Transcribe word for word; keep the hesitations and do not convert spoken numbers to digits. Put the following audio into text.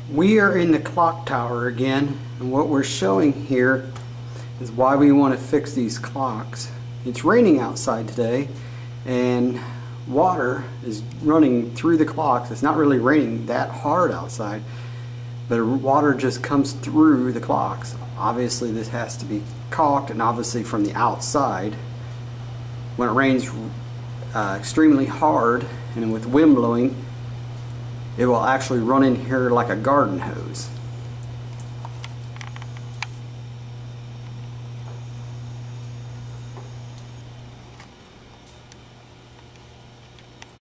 We are in the clock tower again, and what we're showing here is why we want to fix these clocks. It's raining outside today and water is running through the clocks. It's not really raining that hard outside, but water just comes through the clocks. Obviously this has to be caulked, and obviously from the outside, when it rains uh, extremely hard and with wind blowing, it will actually run in here like a garden hose.